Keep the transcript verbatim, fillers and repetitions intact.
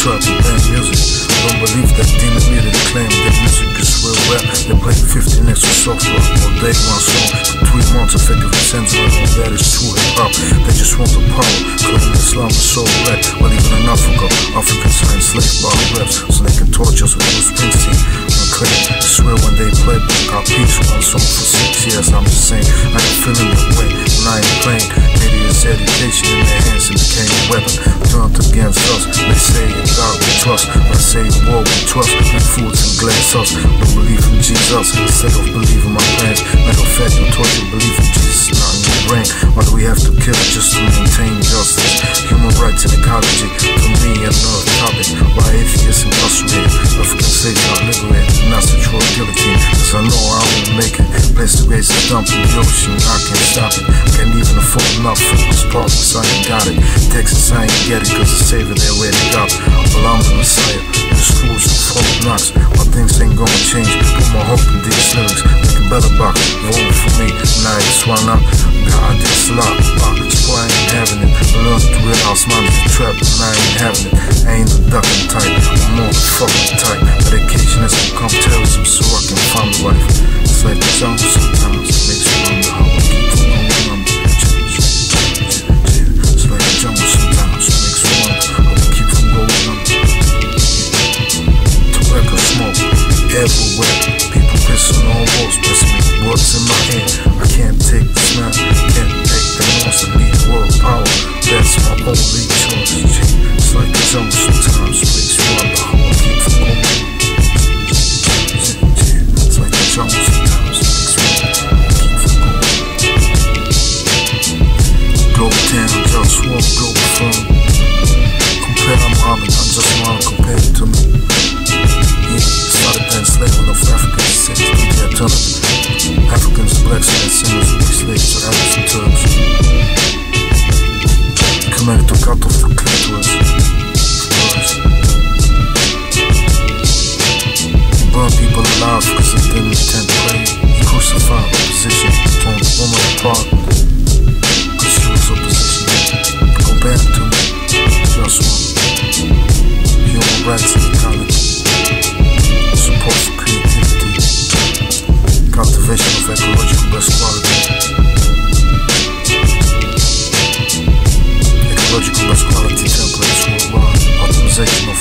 trap and band music. Don't believe that demon media they claim their music is real rap. They play fifteen extra software all day, one song for three months, effectively censoring all that is true hip-hop. They just want the power, claiming Islam is so black. Well, even in Africa, Africans are enslaved by raps, so they can torture us with Bruce Springsteen. I swear when they play our peace one song for six years, I'm just saying, I ain't feeling that way, and I ain't playing. Media's education in their hands, it became a weapon turned against us. They say in God we trust, I say in war we trust, and foods and glass us. Don't believe in Jesus instead of believing my plans. Matter of fact, you torture, believe in Jesus, not in your brain. Why do we have to kill it just to maintain justice? Human rights and ecology, to me another topic. Why atheists incarcerated, African slaves not liberated, not sexual guillotine, cause I know I won't make it. Place the base is dumped in the ocean, I can't stop it. Can't even afford enough for this partners, I ain't got it. Texas, I ain't get it, cause the savior they already got. Well, I'm the Messiah, the schools of folk knocks. My things ain't gonna change, put my hope in these lyrics. Make a better box, vote for me, and I just wanna God, this lot, that's why I ain't having it. I learned to realize mine is a trap, and I ain't having it. I ain't the ducking type, I'm more the fucking type. Medication has become terrorism, so I can find the life. It's like the jungle sometimes, it makes you wonder how I keep from going under. It's like the jungle sometimes, it makes you wonder how I keep from going under. Tobacco smoke everywhere, people pissing on walls, pressing me words in my hand. I can't take the smell, can't take the noise, I need world power, that's my only choice. It's like the jungle sometimes, it makes you wonder how I keep from going under. It's like the jungle sometimes, it makes me wonder how I keep from going under. Global town, JustWar, Globalfirm. Compare Muhammad, I'm just want to compare it to me. He started the enslavement of Africans since the eternity. Africans, blacks, and sinners will be slaves to Arabs and Turks. Commanded to cut off the clitoris first. He burned people alive because they didn't intend to play. He crucified opposition, torn the woman apart because she was opposition. Compare it to me, JustWar. Human rights and ecology. Support for creativity. Cultivation of ecological best quality. Ecological best quality templates worldwide. Optimization